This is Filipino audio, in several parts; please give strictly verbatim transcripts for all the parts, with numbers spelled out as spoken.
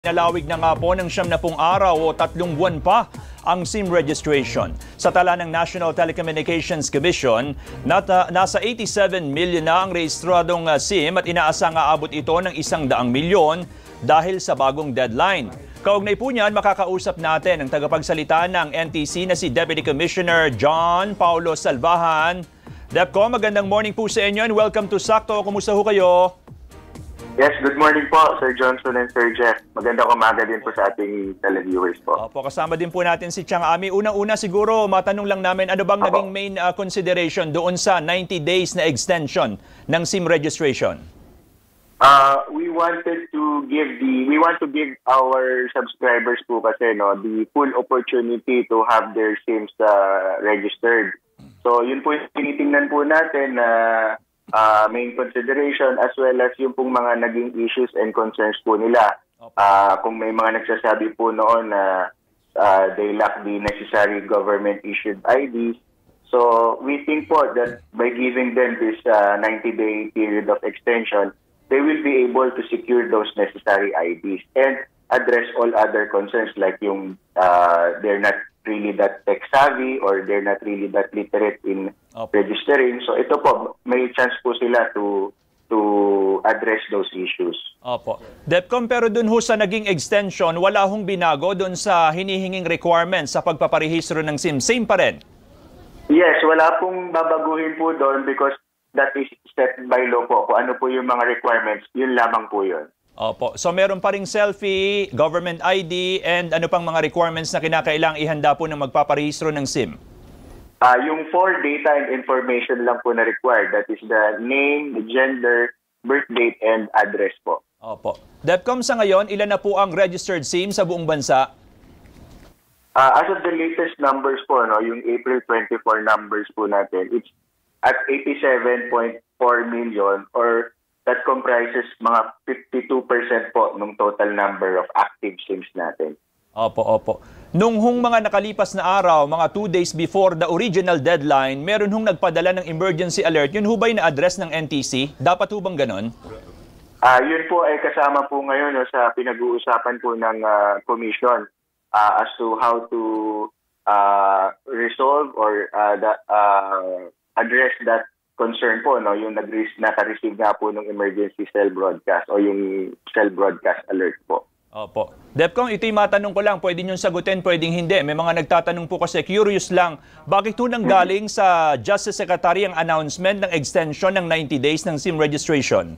Nalawig na nga po ng siyam na pung araw o tatlong buwan pa ang SIM registration. Sa tala ng National Telecommunications Commission, nata, nasa eighty-seven million na ang rehistradong uh, SIM at inaasang aabot ito ng isang daang milyon dahil sa bagong deadline. Kaugnay po niyan, makakausap natin ang tagapagsalita ng N T C na si Deputy Commissioner John Paulo Salvahan. Depco, magandang morning po sa inyo and welcome to Sakto. Kumusta ho kayo? Yes, good morning po, Sir Johnson and Sir Jeff. Magandang umaga din po sa ating televiewers po. Opo, kasama din po natin si Chang Ami. Unang-una siguro, matanong lang namin, ano bang Opo. naging main uh, consideration doon sa ninety days na extension ng SIM registration? Uh, we wanted to give the we want to give our subscribers po kasi no the full opportunity to have their SIMs uh, registered. So yun po yung tinitingnan po natin na uh, Uh, main consideration as well as yung pong mga naging issues and concerns po nila. Uh, kung may mga nagsasabi po noon na uh, they lack the necessary government-issued I Ds. So we think po that by giving them this uh, ninety day period of extension, they will be able to secure those necessary I Ds and address all other concerns like yung uh, they're not really that tech-savvy or they're not really that literate in Opo. registering. So ito po, may chance po sila to to address those issues. Opo. Depcom, pero dun ho sa naging extension, wala hong binago dun sa hinihinging requirements sa pagpaparehistro ng SIM. Same pa rin? Yes, wala pong babaguhin po doon because that is set by law po. Kung ano po yung mga requirements, yun lamang po yun. Opo. So meron pa ring selfie, government I D, and ano pang mga requirements na kinakailangang ihanda po ng magpaparehistro ng SIM? Uh, yung four data and information lang po na required. That is the name, the gender, birth date, and address po. Opo. Depcom, sa ngayon, ilan na po ang registered SIM sa buong bansa? Uh, as of the latest numbers po, no, yung April twenty-four numbers po natin, it's at eighty-seven point four million or that comprises mga fifty-two percent po ng total number of active SIMs natin. Opo, opo. Nung hong mga nakalipas na araw, mga two days before the original deadline, meron hong nagpadala ng emergency alert. Yun ho ba'y na-address ng N T C? Dapat ho bang ganon? Uh, yun po ay kasama po ngayon no, sa pinag-uusapan po ng uh, commission uh, as to how to uh, resolve or uh, the, uh, address that concern po, no, yung naka-receive nga po ng emergency cell broadcast o yung cell broadcast alert po. Opo. Depcom, ito'y matanong ko lang, pwede nyo sagutin, pwedeng hindi. May mga nagtatanong po kasi, curious lang, bakit po nang galing sa Justice Secretary ang announcement ng extension ng ninety days ng SIM registration?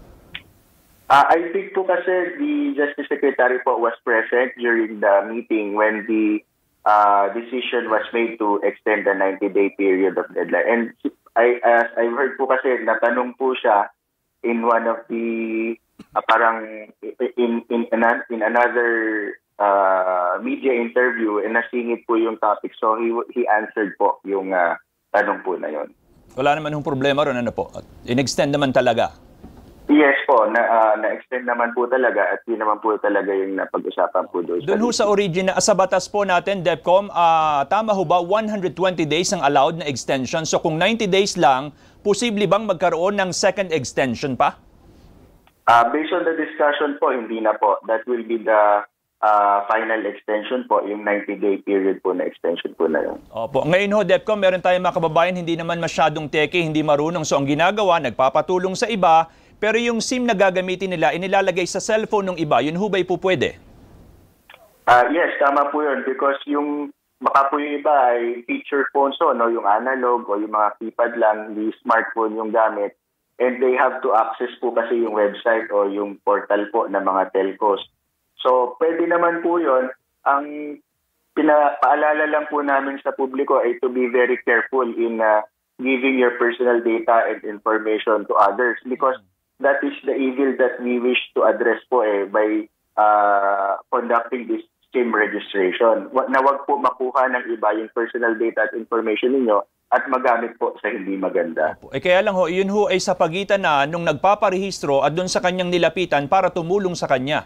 Uh, I think po kasi the Justice Secretary po was present during the meeting when the uh, decision was made to extend the ninety day period of deadline. And I, as I've heard po kasi, natanong po siya in one of the, uh, parang, in, in, in another uh, media interview, and nasingit po yung topic. So he, he answered po yung uh, tanong po na yon. Wala naman yung problema ron, ano po? In-extend naman talaga? Yes po, na, uh, na-extend naman po talaga at yun naman po talaga yung napag-usapan po doon. Doon ho sa origin, sa batas po natin, Depcom, uh, tama ho ba one hundred twenty days ang allowed na extension? So kung ninety days lang, posible bang magkaroon ng second extension pa? Uh, based on the discussion po, hindi na po. That will be the uh, final extension po, yung ninety day period po na extension po na yun. Opo. Ngayon ho, Depcom, meron tayong mga kababayan, hindi naman masyadong teke, hindi marunong. So ang ginagawa, nagpapatulong sa iba, pero yung SIM na gagamitin nila, inilalagay sa cellphone ng iba, yun ho ba'y po pwede? Uh, yes, tama po yun. Because yung, baka po yung iba ay feature phones, so, no? Yung analog o yung mga keypad lang, the smartphone yung gamit. And they have to access po kasi yung website o yung portal po ng mga telcos. So, pwede naman po yun. Ang pinapaalala lang po namin sa publiko ay to be very careful in uh, giving your personal data and information to others. Because that is the evil that we wish to address po eh by uh, conducting this SIM registration. Na wag po makuha ng iba yung personal data at information ninyo at magamit po sa hindi maganda. Eh kaya lang ho, yun ho ay sa pagitan na nung nagpaparehistro at doon sa kanyang nilapitan para tumulong sa kanya.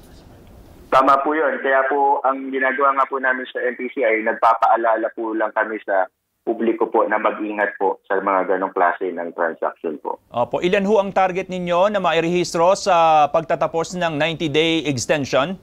Tama po yun. Kaya po ang ginagawa nga po namin sa N T C ay nagpapaalala po lang kami sa publiko po na mag-ingat po sa mga ganong klase ng transaction po. Opo, ilan ho ang target ninyo na mairehistro sa pagtatapos ng ninety day extension?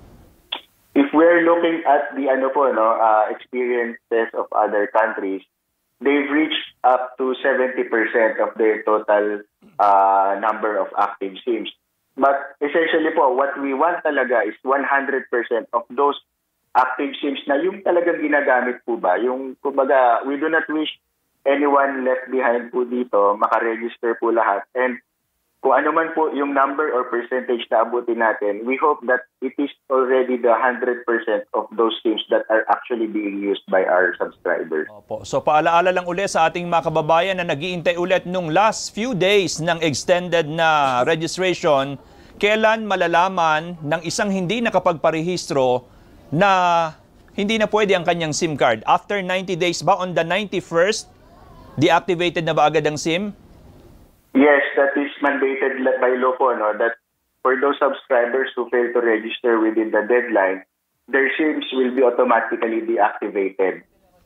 If we're looking at the ano po no uh, experiences of other countries, they've reached up to seventy percent of their total uh, number of active SIMs. But essentially po, what we want talaga is one hundred percent of those active SIMs na yung talagang ginagamit po ba. Yung, kumbaga, we do not wish anyone left behind po dito, makaregister po lahat. And kung ano man po yung number or percentage na abutin natin, we hope that it is already the one hundred percent of those SIMs that are actually being used by our subscribers. Opo. So paalaala lang ulit sa ating mga kababayan na nag-iintay ulit nung last few days ng extended na registration, kailan malalaman ng isang hindi nakapagparehistro na hindi na pwede ang kanyang SIM card? After ninety days ba, on the ninety-first, deactivated na ba agad ang SIM? Yes, that is mandated by law po, no? That for those subscribers who fail to register within the deadline, their SIMs will be automatically deactivated.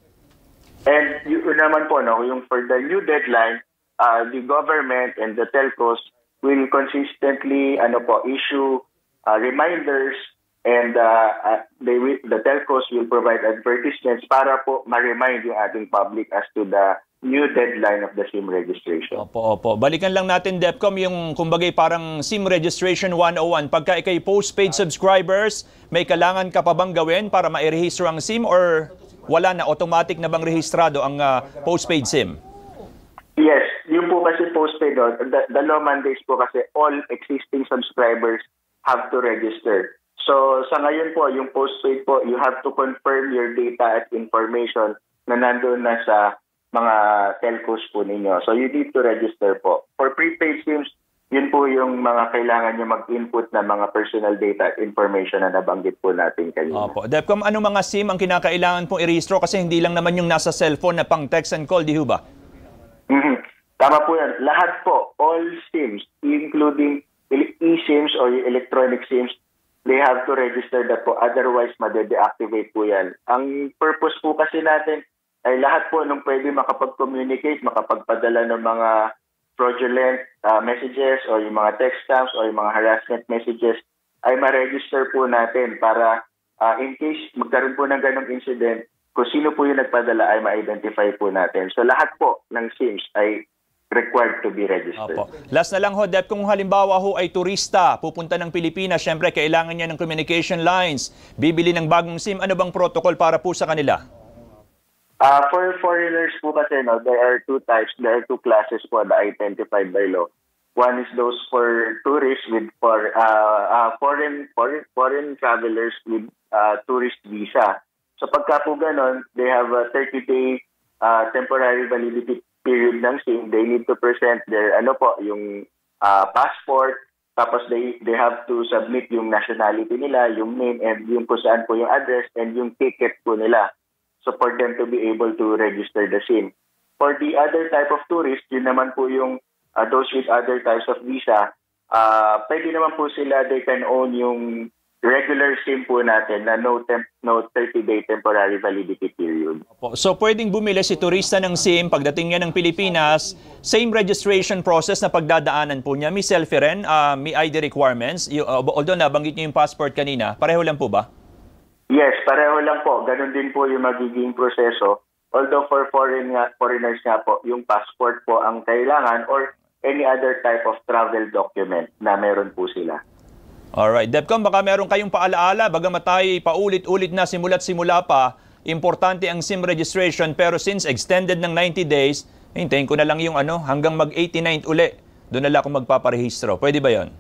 And yun naman po, no, yung for the new deadline, uh, the government and the telcos will consistently ano po, issue uh, reminders, and uh, uh, they will, the telcos will provide advertisements para po ma-remind yung ating public as to the new deadline of the SIM registration. Opo, opo. Balikan lang natin, DepCom, yung kumbagay parang SIM registration one oh one. Pagka ikay postpaid subscribers, may kailangan ka pa bang gawin para ma-rehistro ang SIM, or wala na, automatic na bang rehistrado ang uh, postpaid SIM? Yes, yung po kasi postpaid, no, the, the law mandates po kasi all existing subscribers have to register. So sa ngayon po, yung postpaid po, you have to confirm your data at information na nandoon na sa mga telcos po ninyo. So you need to register po. For prepaid SIMs, yun po yung mga kailangan nyo mag-input na mga personal data at information na nabanggit po natin kanina. Opo. DepCom, ano mga SIM ang kinakailangan pong i-rehistro? Kasi hindi lang naman yung nasa cellphone na pang text and call, di ho ba? Mm-hmm. Tama po yan. Lahat po, all SIMs, including e-SIMs or electronic SIMs, they have to register that po. Otherwise, made-deactivate po yan. Ang purpose po kasi natin ay lahat po nung pwede makapag-communicate, makapagpadala ng mga fraudulent uh, messages o yung mga text scams o yung mga harassment messages ay ma-register po natin para uh, in case magkaroon po ng ganong incident, kung sino po yung nagpadala ay ma-identify po natin. So lahat po ng SIMs ay required to be registered. Opo. Last na lang ho, Dep, kung halimbawa ho ay turista, pupunta ng Pilipinas, syempre kailangan niya ng communication lines, bibili ng bagong SIM, ano bang protocol para po sa kanila? Uh, for foreigners po kasi, no, there are two types, there are two classes po na identified by law. One is those for tourists with for uh, uh, foreign foreign foreign travelers with uh, tourist visa. So pagka po ganon, they have a thirty day uh, temporary validity period ng SIM. They need to present their ano po, yung uh, passport, tapos they they have to submit yung nationality nila, yung name, and yung kung saan po yung address, and yung ticket po nila. So for them to be able to register the SIM. For the other type of tourist, yun naman po yung uh, those with other types of visa, uh, pwede naman po sila, they can own yung regular SIM po natin na no, temp, no thirty day temporary validity period. So pwedeng bumili si turista ng SIM, pagdating niya ng Pilipinas, same registration process na pagdadaanan po niya, may selfie rin, uh, may I D requirements, y uh, although nabanggit niyo yung passport kanina, pareho lang po ba? Yes, pareho lang po. Ganon din po yung magiging proseso. Although for foreign nga, foreigners nga po, yung passport po ang kailangan or any other type of travel document na meron po sila. Alright. DepCom, baka meron kayong paalaala, bagamat tayo paulit-ulit na simula't simula pa, importante ang SIM registration, pero since extended ng ninety days, hintayin ko na lang yung ano, hanggang mag eighty-ninth uli, doon na lang ako magpaparehistro. Pwede ba yon?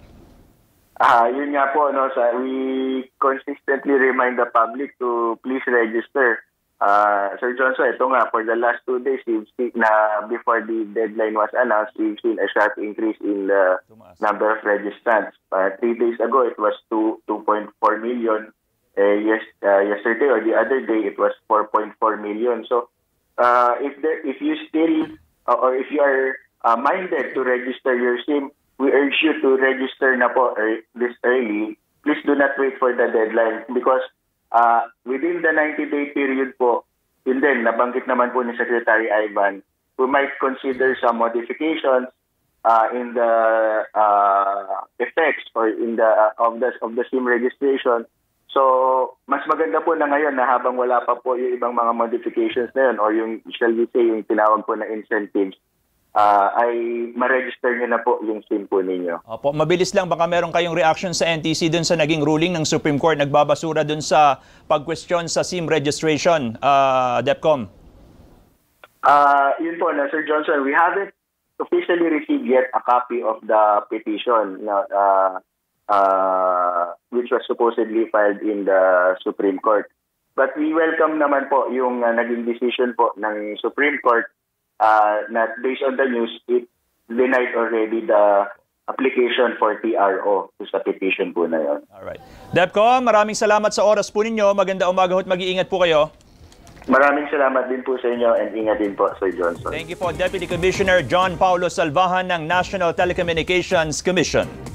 Ah, yun nga po, no, sa, we consistently remind the public to please register. Uh, Sir Johnson, ito nga, for the last two days, we've seen na before the deadline was announced, we've seen a sharp increase in the number of registrants. Uh, three days ago, it was two point four million. Uh, yes, uh, yesterday or the other day, it was four point four million. So, uh, if there, if you still, uh, or if you are uh, minded to register your SIM, we urge you to register na po er, this early. Please do not wait for the deadline because Uh, within the ninety day period po, yun din, nabanggit naman po ni Secretary Ivan, we might consider some modifications uh, in the uh, effects or in the uh, of the of the SIM registration. So, mas maganda po na ngayon na habang wala pa po yung ibang mga modifications na yun or yung, shall we say, yung tinawag po na incentives, uh, ay ma-register nyo na po yung SIM po ninyo. Opo, mabilis lang, baka meron kayong reaction sa N T C dun sa naging ruling ng Supreme Court, nagbabasura dun sa pag-question sa SIM registration, uh, DepCom. Uh, yun po na, Sir Johnson, we haven't officially received yet a copy of the petition na uh, Uh, which was supposedly filed in the Supreme Court. But we welcome naman po yung uh, naging decision po ng Supreme Court uh, na based on the news, it denied already the application for T R O to sa petition po na yun. Alright. DepCom, maraming salamat sa oras po ninyo. Maganda umaga at mag-iingat po kayo. Maraming salamat din po sa inyo and ingat din po, Sir Johnson. Thank you po, Deputy Commissioner John Paulo Salvahan ng National Telecommunications Commission.